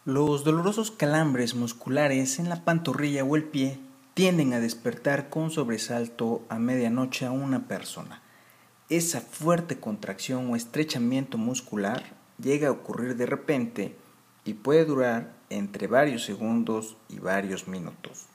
Los dolorosos calambres musculares en la pantorrilla o el pie tienden a despertar con sobresalto a medianoche a una persona. Esa fuerte contracción o estrechamiento muscular llega a ocurrir de repente y puede durar entre varios segundos y varios minutos.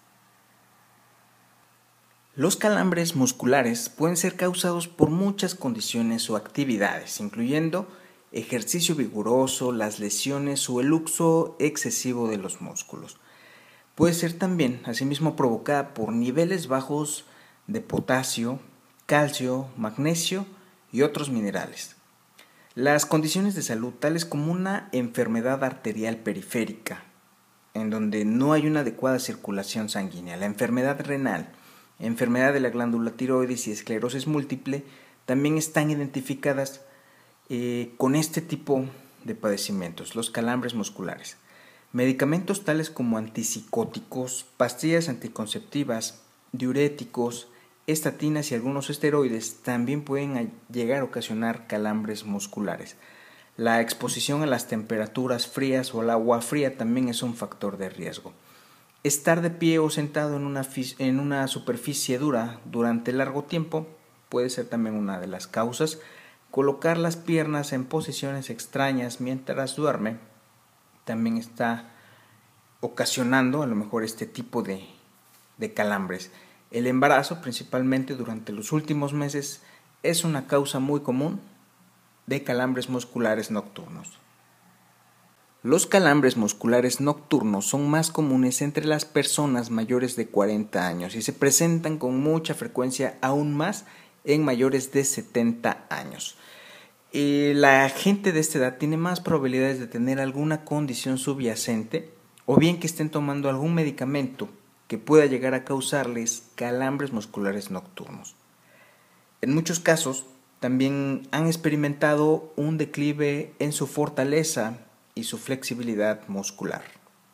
Los calambres musculares pueden ser causados por muchas condiciones o actividades, incluyendo ejercicio vigoroso, las lesiones o el uso excesivo de los músculos. Puede ser también, asimismo, provocada por niveles bajos de potasio, calcio, magnesio y otros minerales. Las condiciones de salud, tales como una enfermedad arterial periférica, en donde no hay una adecuada circulación sanguínea, la enfermedad renal, enfermedad de la glándula tiroides y esclerosis múltiple, también están identificadas con este tipo de padecimientos, los calambres musculares. Medicamentos tales como antipsicóticos, pastillas anticonceptivas, diuréticos, estatinas y algunos esteroides también pueden llegar a ocasionar calambres musculares. La exposición a las temperaturas frías o al agua fría también es un factor de riesgo. Estar de pie o sentado en una superficie dura durante largo tiempo puede ser también una de las causas. Colocar las piernas en posiciones extrañas mientras duerme también está ocasionando a lo mejor este tipo de calambres. El embarazo, principalmente durante los últimos meses, es una causa muy común de calambres musculares nocturnos. Los calambres musculares nocturnos son más comunes entre las personas mayores de 40 años y se presentan con mucha frecuencia, aún más en mayores de 70 años. La gente de esta edad tiene más probabilidades de tener alguna condición subyacente o bien que estén tomando algún medicamento que pueda llegar a causarles calambres musculares nocturnos. En muchos casos también han experimentado un declive en su fortaleza y su flexibilidad muscular.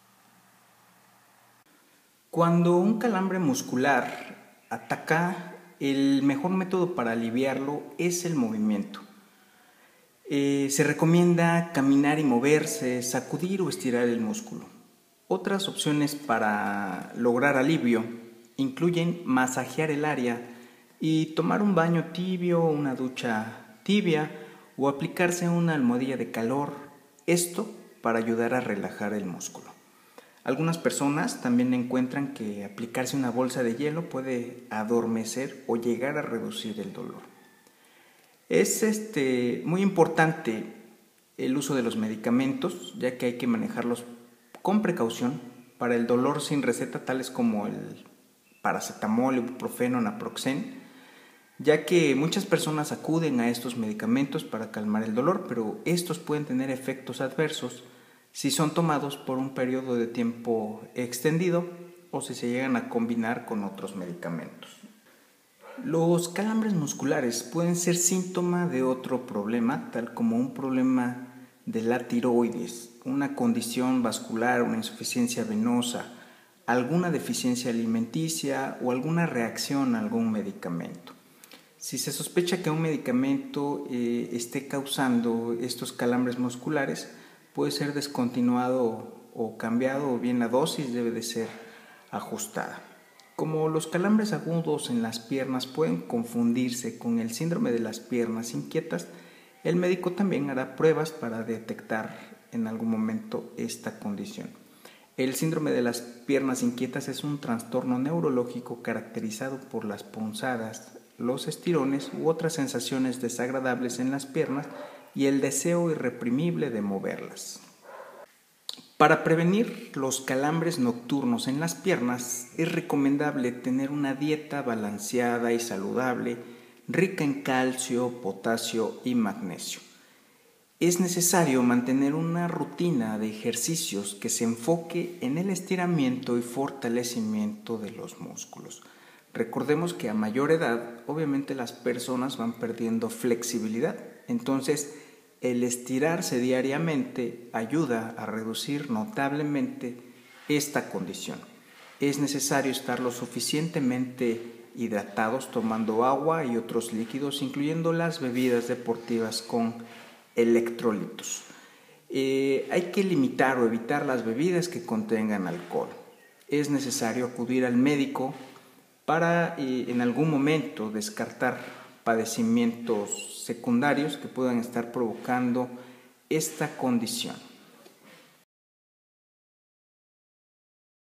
Cuando un calambre muscular ataca, el mejor método para aliviarlo es el movimiento. Se recomienda caminar y moverse, sacudir o estirar el músculo. Otras opciones para lograr alivio incluyen masajear el área y tomar un baño tibio, una ducha tibia o aplicarse una almohadilla de calor, esto para ayudar a relajar el músculo. Algunas personas también encuentran que aplicarse una bolsa de hielo puede adormecer o llegar a reducir el dolor. Es muy importante el uso de los medicamentos, ya que hay que manejarlos con precaución para el dolor sin receta, tales como el paracetamol, ibuprofeno, naproxen, ya que muchas personas acuden a estos medicamentos para calmar el dolor, pero estos pueden tener efectos adversos si son tomados por un periodo de tiempo extendido o si se llegan a combinar con otros medicamentos. Los calambres musculares pueden ser síntoma de otro problema, tal como un problema de la tiroides, una condición vascular, una insuficiencia venosa, alguna deficiencia alimenticia o alguna reacción a algún medicamento. Si se sospecha que un medicamento esté causando estos calambres musculares, puede ser descontinuado o cambiado, o bien la dosis debe de ser ajustada. Como los calambres agudos en las piernas pueden confundirse con el síndrome de las piernas inquietas, el médico también hará pruebas para detectar en algún momento esta condición. El síndrome de las piernas inquietas es un trastorno neurológico caracterizado por las punzadas, los estirones u otras sensaciones desagradables en las piernas y el deseo irreprimible de moverlas. Para prevenir los calambres nocturnos en las piernas es recomendable tener una dieta balanceada y saludable, rica en calcio, potasio y magnesio. Es necesario mantener una rutina de ejercicios que se enfoque en el estiramiento y fortalecimiento de los músculos. Recordemos que a mayor edad, obviamente las personas van perdiendo flexibilidad, entonces el estirarse diariamente ayuda a reducir notablemente esta condición. Es necesario estar lo suficientemente hidratados tomando agua y otros líquidos, incluyendo las bebidas deportivas con electrolitos. Hay que limitar o evitar las bebidas que contengan alcohol. Es necesario acudir al médico para en algún momento descartar padecimientos secundarios que puedan estar provocando esta condición.